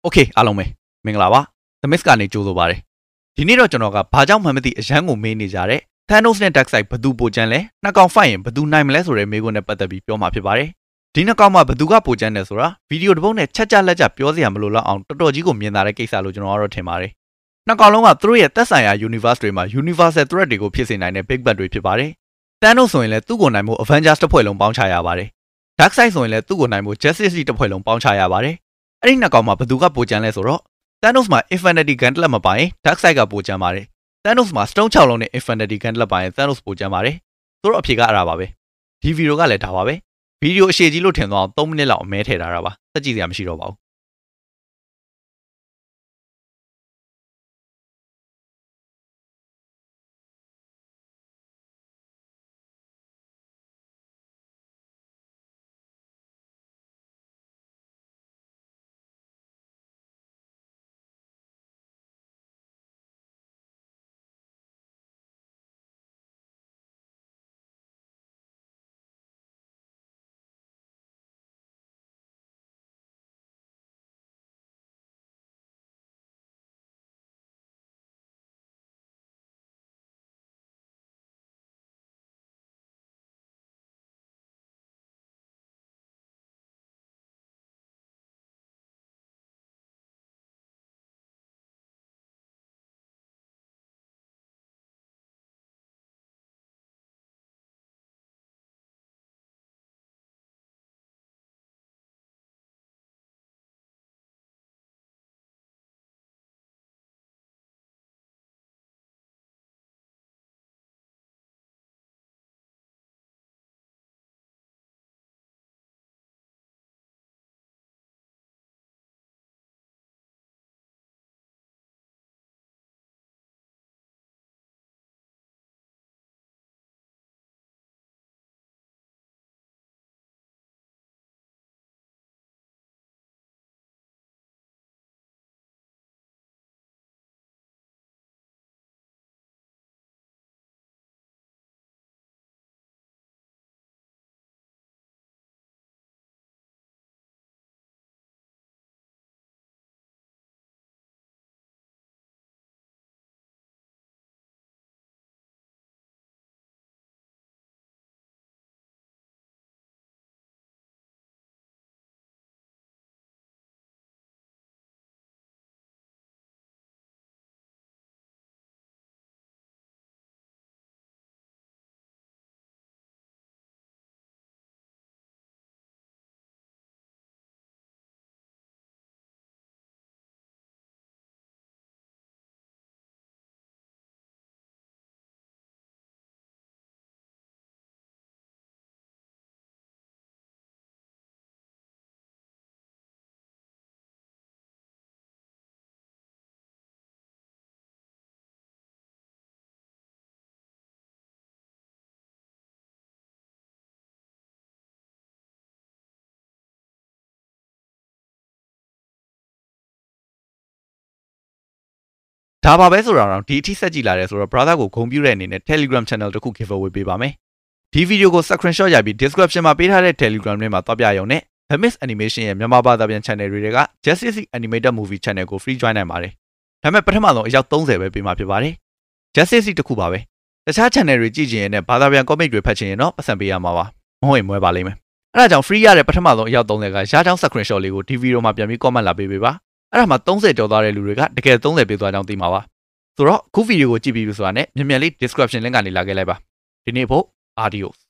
Okay အားလုံးပဲမင်္ဂလာပါ The Mist ကနေကြိုးဆိုပါတယ်ဒီနေ့တော့ကျွန်တော်ကဘာကြောင့်မှမသိအရန်ကိုမေးနေကြတဲ့ Thanos နဲ့ Darkseid ဘသူပိုချမ်းလဲနှစ်ကောင်ဖိုက်ရင်ဘသူနိုင်မလဲဆိုတဲ့မေးခွန်းနဲ့ပတ်သက်ပြီးပြောမှာဖြစ်ပါတယ်ဒီနှစ်ကောင်မှာဘသူကပိုချမ်းတယ်ဆိုတာဗီဒီယိုတစ်ပုဒ်နဲ့ချက်ကြလက်ကြပြောစရာမလိုတော့အောင်တော်တော်ကြီးကိုမြင်သာတဲ့ကိစ္စလို့ကျွန်တော်ကတော့ထင်ပါတယ်နှစ်ကောင်လုံးကသူတို့ရဲ့သက်ဆိုင်ရာ universe တွေမှာ universal threat တွေကိုဖြစ်စေနိုင်တဲ့ big bad တွေဖြစ်ပါတယ် Thanos ဆိုရင်လည်းသူ့ကိုနိုင်မှု Avengers တစ်ဖွဲ့လုံးပေါင်းချရပါတယ် Darkseid ဆိုရင်လည်းသူ့ကိုနိုင်မှု Justice League တစ်ဖွဲ့လုံးပေါင်းချရပါတယ်အဲ့ဒီနှစ်ကောင်မှာဘသူကပိုချမ်းလဲဆိုတော့ Thanos မှာ Infinity Gauntlet မပါရင် Darkseid ကပိုချမ်းပါတယ် Thanos မှာ Stone 6လုံးနဲ့ Infinity Gauntlet ပါရင် Thanos ပိုချမ်းပါတယ်ဆိုတော့အဖြေကအဲ့ဒါပါပဲဒီဗီဒီယိုကလည်းဒါပါပဲဗီဒီယိုအရှည်ကြီးလို့ထင်သွားအောင်3မိနစ်လောက်အမဲထည့်ထားတာပါစက်ကြည့်စရာမရှိတော့ပါဘူးဒါပါပဲဆိုတာတော့ဒီအထိဆက်ကြည့်လာတယ်ဆိုတော့ brother ကိုဂုဏ်ပြုတဲ့အနေနဲ့ Telegram channel တစ်ခု giveaway ပေးပါမယ်ဒီဗီဒီယိုကို screenshot ရိုက်ပြီး description မှာပေးထားတဲ့ Telegram ထဲမှာသွားပြရုံနဲ့ The Mist Animation ရဲ့မြန်မာဘာသာပြန် channel တွေက Justice League Animated Movie Channel ကို free join နိုင်ပါတယ်ဒါပေမဲ့ပထမဆုံးအယောက်30ပဲပေးမှာဖြစ်ပါတယ် Justice League တစ်ခုပါပဲတခြား channel တွေကြည့်ချင်ရင်လည်းဘာသာပြန် comic တွေဖတ်ချင်ရင်တော့ပတ်စံပေးရမှာပါမဟုတ်ရင်မွဲပါလိမ့်မယ်အဲ့ဒါကြောင့် free ရတဲ့ပထမဆုံးအယောက်30ကရချောင်း screenshot လေးကိုဒီဗီဒီယိုမှာပြန်ပြီး comment လာပေးပေးပါအဲ့ဒါမှ30ကျော်သွားတဲ့လူတွေကတကယ်30ပေးသွားကြောင်းသိမှာပါဆိုတော့ခုဗီဒီယိုကိုကြည့်ပြီးပြီဆိုတာနဲ့မြန်မြန်လေး description link ကနေလာခဲ့လိုက်ပါဒီနေ့ဖို့ adios